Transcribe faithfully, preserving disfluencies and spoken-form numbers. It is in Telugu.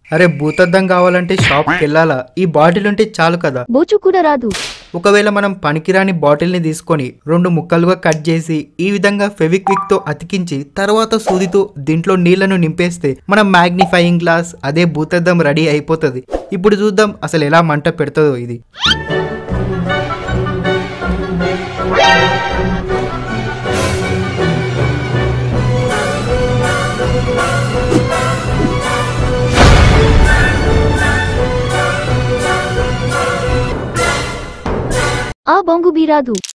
అరే భూతద్దం కావాలంటే షాప్కి వెళ్ళాలా? ఈ బాటిల్ ఉంటే చాలు కదా. బోచు కూడా రాదు. ఒకవేళ మనం పనికిరాని బాటిల్ ని తీసుకొని రెండు ముక్కలుగా కట్ చేసి ఈ విధంగా ఫెవిక్విక్ తో అతికించి తర్వాత సూదితో దీంట్లో నీళ్లను నింపేస్తే మనం మ్యాగ్నిఫైయింగ్ గ్లాస్ అదే భూతద్దం రెడీ అయిపోతుంది. ఇప్పుడు చూద్దాం అసలు ఎలా మంట పెడుతుందో ఇది. ఆ బొంగు బీ రాదు.